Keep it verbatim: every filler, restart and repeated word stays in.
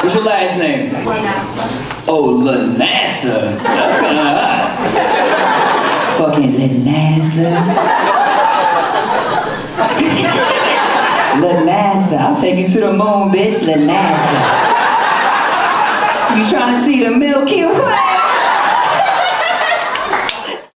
What's your last name? Lanassa. Oh, Lanassa. That's kind of hot. Fucking Lanassa. Lanassa. I'll take you to the moon, bitch. Lanassa. You trying to see the Milky Way?